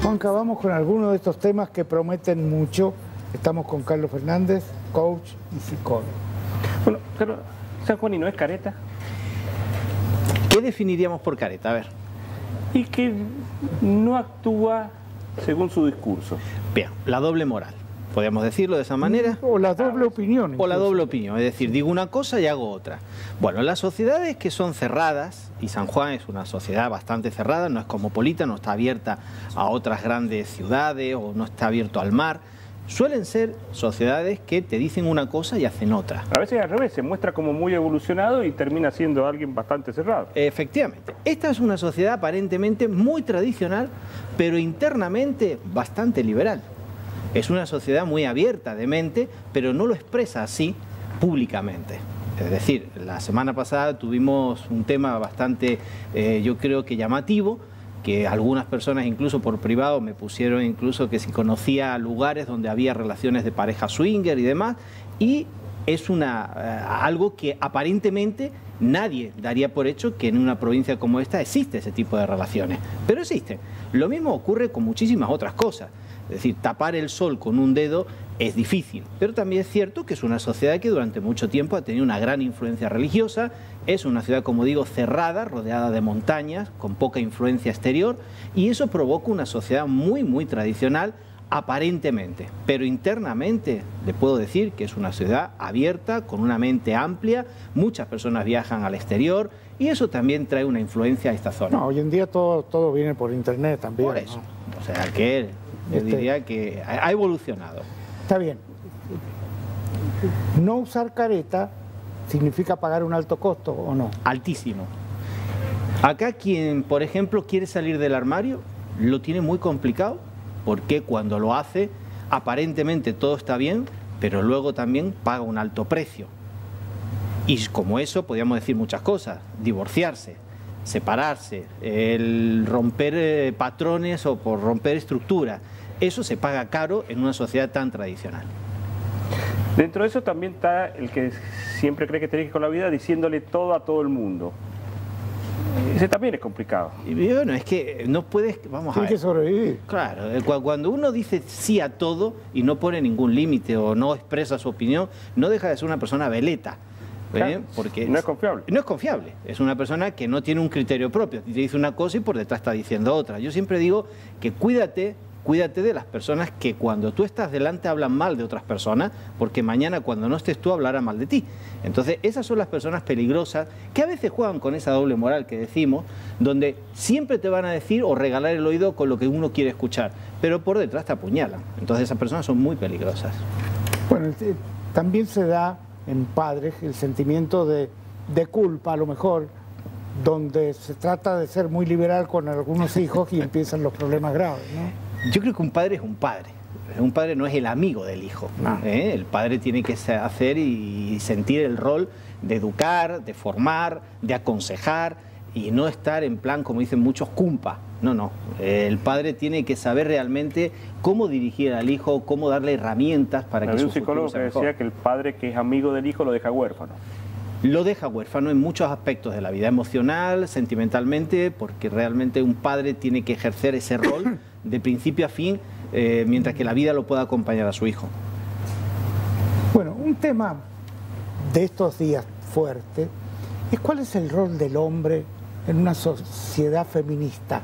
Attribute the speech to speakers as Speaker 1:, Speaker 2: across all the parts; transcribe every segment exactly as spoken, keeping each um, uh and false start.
Speaker 1: Juanca, vamos con algunos de estos temas que prometen mucho. Estamos con Carlos Fernández, coach y psicólogo.
Speaker 2: Bueno, pero San Juan y no es careta.
Speaker 3: ¿Qué definiríamos por careta? A ver.
Speaker 2: Y que no actúa según su discurso.
Speaker 3: Bien, la doble moral. ¿Podríamos decirlo de esa manera?
Speaker 1: O la doble opinión.
Speaker 3: O la
Speaker 1: incluso.
Speaker 3: doble opinión, es decir, digo una cosa y hago otra. Bueno, las sociedades que son cerradas, y San Juan es una sociedad bastante cerrada, no es cosmopolita, no está abierta a otras grandes ciudades o no está abierto al mar, suelen ser sociedades que te dicen una cosa y hacen otra.
Speaker 2: A veces al revés, se muestra como muy evolucionado y termina siendo alguien bastante cerrado.
Speaker 3: Efectivamente. Esta es una sociedad aparentemente muy tradicional, pero internamente bastante liberal. Es una sociedad muy abierta de mente, pero no lo expresa así públicamente. Es decir, la semana pasada tuvimos un tema bastante, eh, yo creo que llamativo, que algunas personas incluso por privado me pusieron incluso que si conocía lugares donde había relaciones de pareja swinger y demás, y es una, eh, algo que aparentemente nadie daría por hecho que en una provincia como esta existe ese tipo de relaciones, pero existen. Lo mismo ocurre con muchísimas otras cosas. Es decir, tapar el sol con un dedo es difícil, pero también es cierto que es una sociedad que durante mucho tiempo ha tenido una gran influencia religiosa, es una ciudad, como digo, cerrada, rodeada de montañas, con poca influencia exterior, y eso provoca una sociedad muy, muy tradicional, aparentemente, pero internamente le puedo decir que es una ciudad abierta, con una mente amplia, muchas personas viajan al exterior, y eso también trae una influencia a esta zona.
Speaker 1: No, hoy en día todo, todo viene por internet también.
Speaker 3: Por eso,
Speaker 1: ¿no?
Speaker 3: o sea que yo diría que ha evolucionado.
Speaker 1: Está bien. No usar careta significa pagar un alto costo, ¿o no?
Speaker 3: Altísimo. Acá quien, por ejemplo, quiere salir del armario, lo tiene muy complicado, porque cuando lo hace, aparentemente todo está bien, pero luego también paga un alto precio. Y como eso, podríamos decir muchas cosas: divorciarse, separarse, el romper eh, patrones o por romper estructuras. Eso se paga caro en una sociedad tan tradicional.
Speaker 2: Dentro de eso también está el que siempre cree que tiene que ir con la vida diciéndole todo a todo el mundo. Ese también es complicado.
Speaker 3: Y bueno, es que no puedes, vamos a ver.
Speaker 1: Tiene que sobrevivir.
Speaker 3: Claro, cuando uno dice sí a todo y no pone ningún límite o no expresa su opinión, no deja de ser una persona veleta. ¿Eh?
Speaker 2: Claro,
Speaker 3: porque
Speaker 2: no es confiable.
Speaker 3: No es confiable, es una persona que no tiene un criterio propio, te dice una cosa y por detrás está diciendo otra. Yo siempre digo que cuídate, cuídate de las personas que cuando tú estás delante hablan mal de otras personas, porque mañana cuando no estés tú hablará mal de ti. Entonces esas son las personas peligrosas que a veces juegan con esa doble moral que decimos, donde siempre te van a decir o regalar el oído con lo que uno quiere escuchar, pero por detrás te apuñalan. Entonces esas personas son muy peligrosas.
Speaker 1: Bueno, también se da en padres el sentimiento de, de culpa, a lo mejor, donde se trata de ser muy liberal con algunos hijos y empiezan los problemas graves, ¿no?
Speaker 3: Yo creo que un padre es un padre. Un padre no es el amigo del hijo.
Speaker 1: No.
Speaker 3: ¿eh? El padre tiene que hacer y sentir el rol de educar, de formar, de aconsejar y no estar en plan, como dicen muchos, cumpa. No, no. El padre tiene que saber realmente cómo dirigir al hijo, cómo darle herramientas para que
Speaker 2: Había
Speaker 3: su
Speaker 2: un psicólogo
Speaker 3: futuro sea
Speaker 2: que decía
Speaker 3: mejor.
Speaker 2: que el padre que es amigo del hijo lo deja huérfano.
Speaker 3: Lo deja huérfano en muchos aspectos de la vida, emocional, sentimentalmente, porque realmente un padre tiene que ejercer ese rol de principio a fin, eh, mientras que la vida lo pueda acompañar a su hijo.
Speaker 1: Bueno, un tema de estos días fuerte es cuál es el rol del hombre en una sociedad feminista.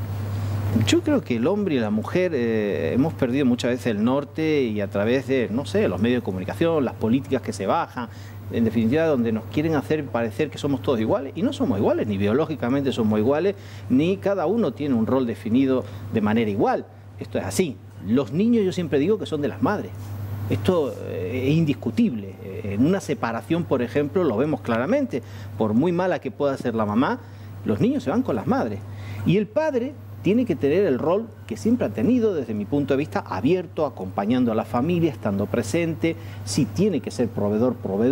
Speaker 3: Yo creo que el hombre y la mujer eh, hemos perdido muchas veces el norte y a través de, no sé, los medios de comunicación, las políticas que se bajan, en definitiva donde nos quieren hacer parecer que somos todos iguales y no somos iguales, ni biológicamente somos iguales, ni cada uno tiene un rol definido de manera igual. Esto es así. Los niños yo siempre digo que son de las madres. Esto eh, es indiscutible. En una separación, por ejemplo, lo vemos claramente. Por muy mala que pueda ser la mamá, los niños se van con las madres. Y el padre tiene que tener el rol que siempre ha tenido, desde mi punto de vista, abierto, acompañando a la familia, estando presente. Si tiene que ser proveedor, proveedor,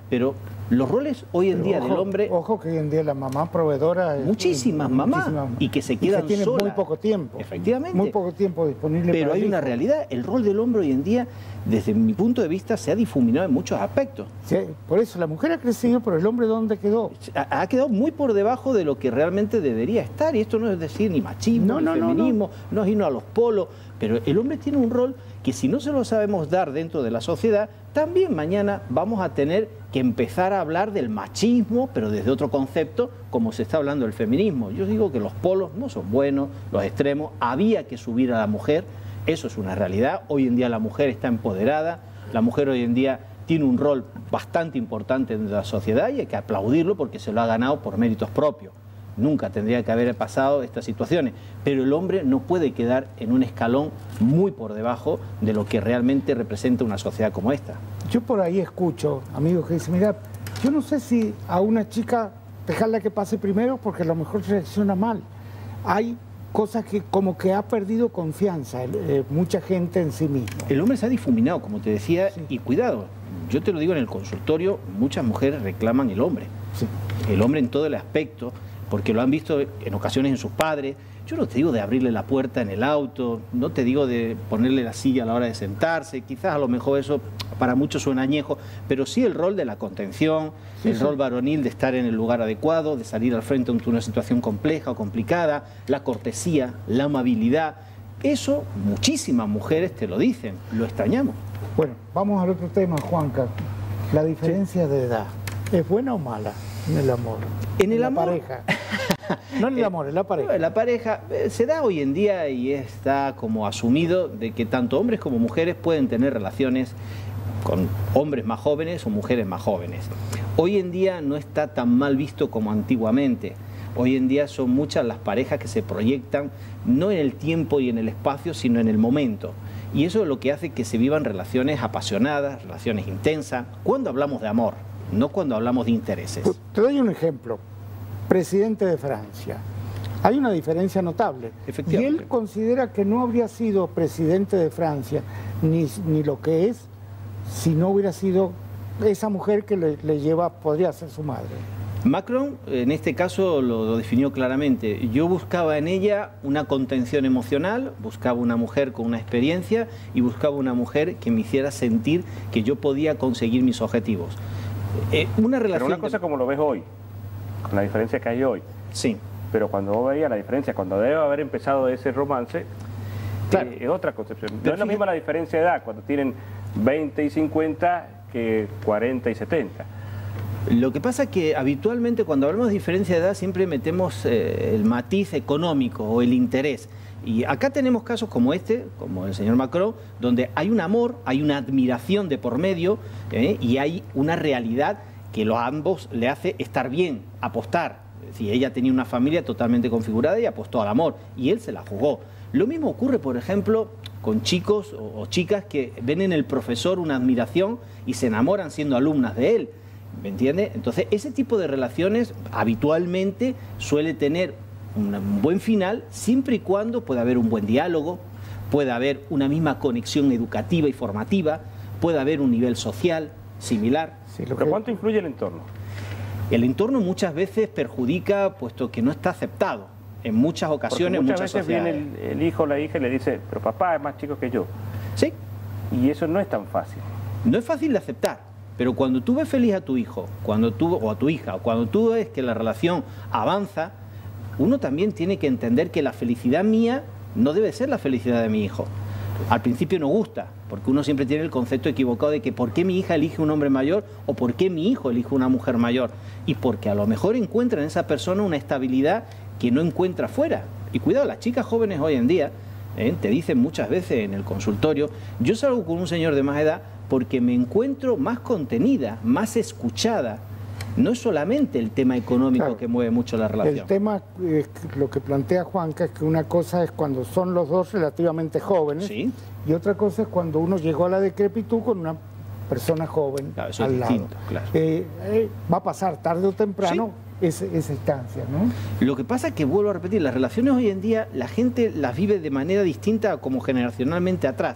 Speaker 3: pero los roles hoy en
Speaker 1: Pero
Speaker 3: día
Speaker 1: ojo,
Speaker 3: del hombre...
Speaker 1: Ojo que hoy en día la mamá proveedora... Es,
Speaker 3: muchísimas mamás,
Speaker 1: muchísimas,
Speaker 3: y que se quedan
Speaker 1: y que tienen
Speaker 3: solas.
Speaker 1: muy poco tiempo.
Speaker 3: Efectivamente.
Speaker 1: Muy poco tiempo disponible
Speaker 3: Pero
Speaker 1: para
Speaker 3: hay
Speaker 1: el
Speaker 3: una
Speaker 1: hijo.
Speaker 3: realidad, el rol del hombre hoy en día, desde mi punto de vista, se ha difuminado en muchos aspectos.
Speaker 1: Sí, por eso la mujer ha crecido, pero el hombre ¿dónde quedó?
Speaker 3: Ha, ha quedado muy por debajo de lo que realmente debería estar, y esto no es decir ni machismo,
Speaker 1: No,
Speaker 3: ni
Speaker 1: no, no,
Speaker 3: feminismo, no, no es irnos a los polos, pero el hombre tiene un rol que si no se lo sabemos dar dentro de la sociedad, también mañana vamos a tener que empezar a hablar del machismo, pero desde otro concepto, como se está hablando del feminismo. Yo digo que los polos no son buenos, los extremos, había que subir a la mujer, eso es una realidad. Hoy en día la mujer está empoderada, la mujer hoy en día tiene un rol bastante importante en la sociedad y hay que aplaudirlo porque se lo ha ganado por méritos propios. Nunca tendría que haber pasado estas situaciones, pero el hombre no puede quedar en un escalón muy por debajo de lo que realmente representa una sociedad como esta.
Speaker 1: Yo por ahí escucho amigos que dicen, mira, yo no sé si a una chica dejarla que pase primero porque a lo mejor reacciona mal. Hay cosas que como que ha perdido confianza eh, mucha gente en sí misma.
Speaker 3: El hombre se ha difuminado, como te decía,
Speaker 1: Sí.
Speaker 3: y cuidado, yo te lo digo en el consultorio, muchas mujeres reclaman el hombre.
Speaker 1: Sí.
Speaker 3: El hombre en todo el aspecto, porque lo han visto en ocasiones en sus padres. Yo no te digo de abrirle la puerta en el auto, no te digo de ponerle la silla a la hora de sentarse, quizás a lo mejor eso para muchos suena añejo, pero sí el rol de la contención,
Speaker 1: Sí,
Speaker 3: el
Speaker 1: sí.
Speaker 3: rol varonil de estar en el lugar adecuado, de salir al frente ante una situación compleja o complicada, la cortesía, la amabilidad. Eso muchísimas mujeres te lo dicen, lo extrañamos.
Speaker 1: Bueno, vamos al otro tema, Juanca. La diferencia de edad, ¿es buena o mala en el amor?
Speaker 3: En el
Speaker 1: la
Speaker 3: amor-
Speaker 1: pareja. No en el amor, en la pareja.
Speaker 3: La pareja eh, se da hoy en día y está como asumido de que tanto hombres como mujeres pueden tener relaciones con hombres más jóvenes o mujeres más jóvenes. Hoy en día no está tan mal visto como antiguamente. Hoy en día son muchas las parejas que se proyectan no en el tiempo y en el espacio, sino en el momento. Y eso es lo que hace que se vivan relaciones apasionadas, relaciones intensas, cuando hablamos de amor, no cuando hablamos de intereses.
Speaker 1: Te doy un ejemplo. Presidente de Francia. Hay una diferencia notable. Y
Speaker 3: Efectivamente.
Speaker 1: él considera que no habría sido presidente de Francia, ni, ni lo que es, si no hubiera sido esa mujer que le, le lleva, podría ser su madre.
Speaker 3: Macron, en este caso, lo, lo definió claramente. Yo buscaba en ella una contención emocional, buscaba una mujer con una experiencia y buscaba una mujer que me hiciera sentir que yo podía conseguir mis objetivos. Eh, una relación...
Speaker 2: Pero una cosa
Speaker 3: de-
Speaker 2: como lo ves hoy, con la diferencia que hay hoy.
Speaker 3: Sí,
Speaker 2: Pero cuando vos veías la diferencia, cuando debe haber empezado ese romance,
Speaker 3: Claro.
Speaker 2: eh, es otra concepción. No
Speaker 3: Pero
Speaker 2: es la
Speaker 3: fíjate-
Speaker 2: misma la diferencia de edad, cuando tienen veinte y cincuenta que cuarenta y setenta.
Speaker 3: lo que pasa es que habitualmente cuando hablamos de diferencia de edad siempre metemos eh, el matiz económico o el interés. Y acá tenemos casos como este, como el señor Macron, donde hay un amor, hay una admiración de por medio eh, y hay una realidad que los ambos le hace estar bien, apostar. Es decir, ella tenía una familia totalmente configurada y apostó al amor, y él se la jugó. Lo mismo ocurre, por ejemplo, con chicos o, o chicas que ven en el profesor una admiración y se enamoran siendo alumnas de él. ¿Me entiende? Entonces, ese tipo de relaciones habitualmente suele tener un, un buen final siempre y cuando pueda haber un buen diálogo, pueda haber una misma conexión educativa y formativa, pueda haber un nivel social similar.
Speaker 1: Sí, lo
Speaker 2: Pero
Speaker 1: que-
Speaker 2: ¿cuánto influye el entorno?
Speaker 3: El entorno muchas veces perjudica puesto que no está aceptado. En muchas
Speaker 2: Porque
Speaker 3: ocasiones,
Speaker 2: muchas
Speaker 3: muchas
Speaker 2: veces viene
Speaker 3: sociedades.
Speaker 2: el, el hijo o la hija y le dice, pero papá es más chico que yo.
Speaker 3: Sí,
Speaker 2: Y eso no es tan fácil.
Speaker 3: no es fácil de aceptar, pero cuando tú ves feliz a tu hijo, cuando tú, o a tu hija, o cuando tú ves que la relación avanza, uno también tiene que entender que la felicidad mía no debe ser la felicidad de mi hijo. Al principio no gusta, porque uno siempre tiene el concepto equivocado de que por qué mi hija elige un hombre mayor o por qué mi hijo elige una mujer mayor. Y porque a lo mejor encuentra en esa persona una estabilidad que no encuentra fuera. Y cuidado, las chicas jóvenes hoy en día ¿eh? te dicen muchas veces en el consultorio, yo salgo con un señor de más edad porque me encuentro más contenida, más escuchada. No es solamente el tema económico
Speaker 1: Claro.
Speaker 3: que mueve mucho la relación.
Speaker 1: El tema, eh, lo que plantea Juanca, es que una cosa es cuando son los dos relativamente jóvenes,
Speaker 3: Sí.
Speaker 1: y otra cosa es cuando uno llegó a la decrepitud con una persona joven
Speaker 3: Claro, eso es
Speaker 1: al lado.
Speaker 3: distinto, claro.
Speaker 1: Eh, eh, va a pasar tarde o temprano ese- esa instancia, ¿no?
Speaker 3: Lo que pasa es que, vuelvo a repetir, las relaciones hoy en día la gente las vive de manera distinta a como generacionalmente atrás.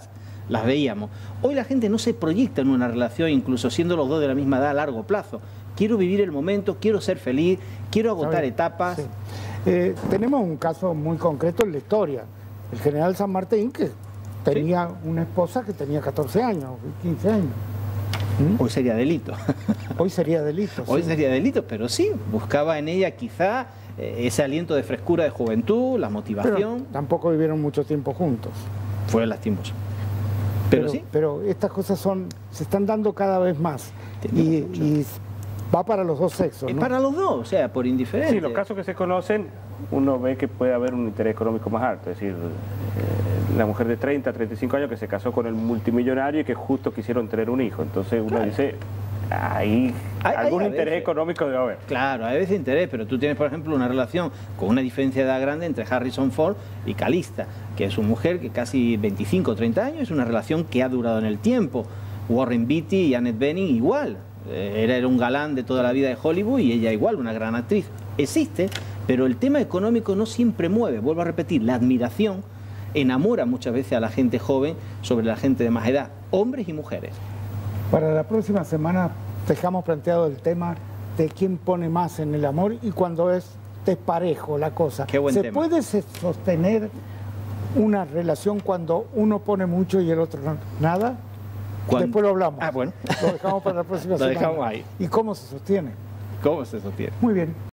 Speaker 3: las veíamos. Hoy la gente no se proyecta en una relación, incluso siendo los dos de la misma edad a largo plazo. Quiero vivir el momento, quiero ser feliz, quiero agotar etapas.
Speaker 1: Sí. Eh, tenemos un caso muy concreto en la historia. El general San Martín, que tenía ¿Sí? una esposa que tenía catorce años, quince años.
Speaker 3: ¿Mm? Hoy sería delito.
Speaker 1: Hoy sería delito.
Speaker 3: Hoy
Speaker 1: sí.
Speaker 3: sería delito, pero sí, buscaba en ella quizá eh, ese aliento de frescura de juventud, la motivación.
Speaker 1: Pero tampoco vivieron mucho tiempo juntos.
Speaker 3: Fueron lastimosos. Pero,
Speaker 1: pero
Speaker 3: sí.
Speaker 1: Pero estas cosas son se están dando cada vez más. Y, y va para los dos sexos,
Speaker 3: ¿no?
Speaker 1: Es
Speaker 3: para los dos, o sea, por indiferencia.
Speaker 2: Sí, los casos que se conocen, uno ve que puede haber un interés económico más alto. Es decir, eh, la mujer de treinta, treinta y cinco años que se casó con el multimillonario y que justo quisieron tener un hijo. Entonces uno claro. dice, ahí hay, algún hay interés veces. económico debe haber.
Speaker 3: Claro, hay veces interés, pero tú tienes, por ejemplo, una relación con una diferencia de edad grande entre Harrison Ford y Calista, que es una mujer que casi veinticinco o treinta años, es una relación que ha durado en el tiempo. Warren Beatty y Annette Bening igual. Era, era un galán de toda la vida de Hollywood y ella igual, una gran actriz. Existe, pero el tema económico no siempre mueve. Vuelvo a repetir, la admiración enamora muchas veces a la gente joven sobre la gente de más edad, hombres y mujeres.
Speaker 1: Para la próxima semana dejamos planteado el tema de quién pone más en el amor y cuando es desparejo la cosa.
Speaker 3: Qué buen
Speaker 1: ¿Se
Speaker 3: tema.
Speaker 1: puede sostener una relación cuando uno pone mucho y el otro no, nada?
Speaker 3: ¿Cuándo?
Speaker 1: Después lo hablamos.
Speaker 3: Ah, bueno.
Speaker 1: Lo dejamos para la próxima
Speaker 3: lo
Speaker 1: semana.
Speaker 3: Lo dejamos ahí.
Speaker 1: ¿Y cómo se sostiene?
Speaker 3: ¿Cómo se sostiene?
Speaker 1: Muy bien.